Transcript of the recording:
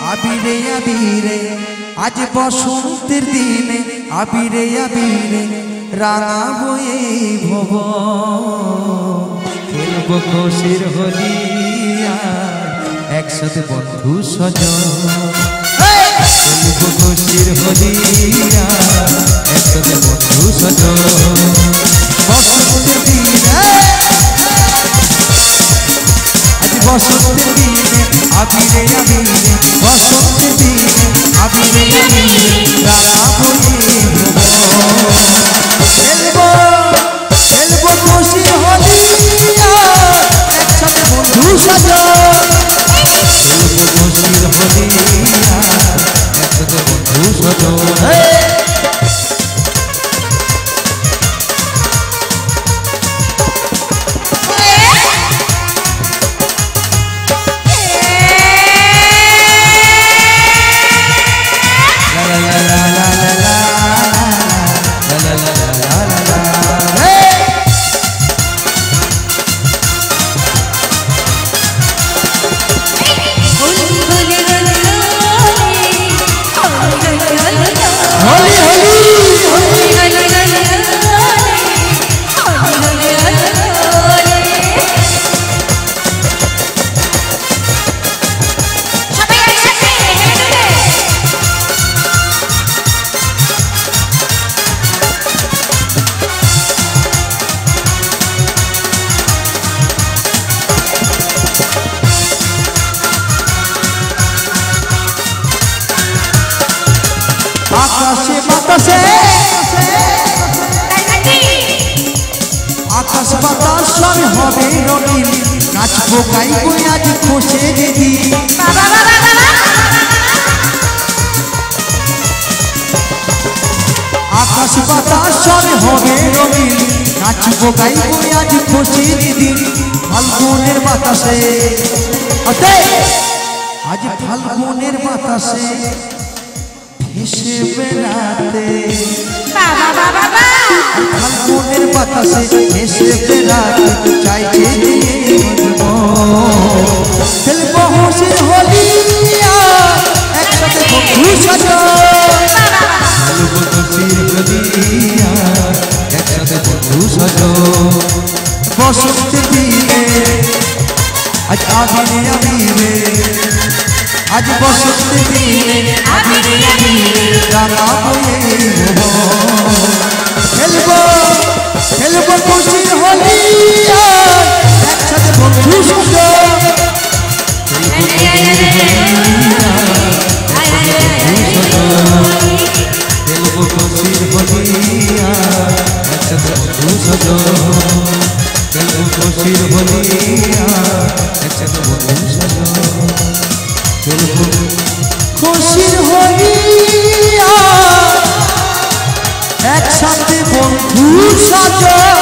আবিরে আবিরে আজ বসন্তের দিনে আবিরে আবিরে রাঙাবো এই ভুবন খেলবো খুশির হোলি একসাথে বন্ধু স্বজন খেলবো খুশির হোলি একসাথে বন্ধু স্বজন বসন্তের দিনে আজ বসন্তের দিনে আবিরে আবিরে বসন্তের দিনে আবিরে আবিরে রাঙাবো এই ভুবন খেলবো খেলবো খুশির হোলি একসাথে বন্ধু স্বজন খেলবো খুশির হোলি একসাথে বন্ধু স্বজন আকাশে বাতাসে আকাশ বাতাস সব হবে রঙিন নাচবো গাইবো আজ খুশির দিন আকাশ বাতাস সব হবে রঙিন নাচবো গাইবো আজ খুশির দিন ফাল্গুনের বাতাসে আজ ফাল্গুনের বাতাসে ভেসে বেড়াতে ফাল্গুনের বাতাসে ভেসে বেড়াতে চাইছে খেলবো খুশির হোলি একসাথে বন্ধু স্বজন খেলবো খুশির হোলি একসাথে বন্ধু স্বজন বসন্তের দিনে আজ আবিরে আবিরে আজ বসন্তের দিনে আবিরে আবিরে রাঙাবো এই ভুবন খেলবো খেলবো খুশির হোলি একসাথে বন্ধু স্বজন খেলবো খুশির হোলি একসাথে বন্ধু স্বজন খেলবো খুশির হোলি একসাথে বন্ধু স্বজন খুশির হোলি একসাথে বন্ধু স্বজন।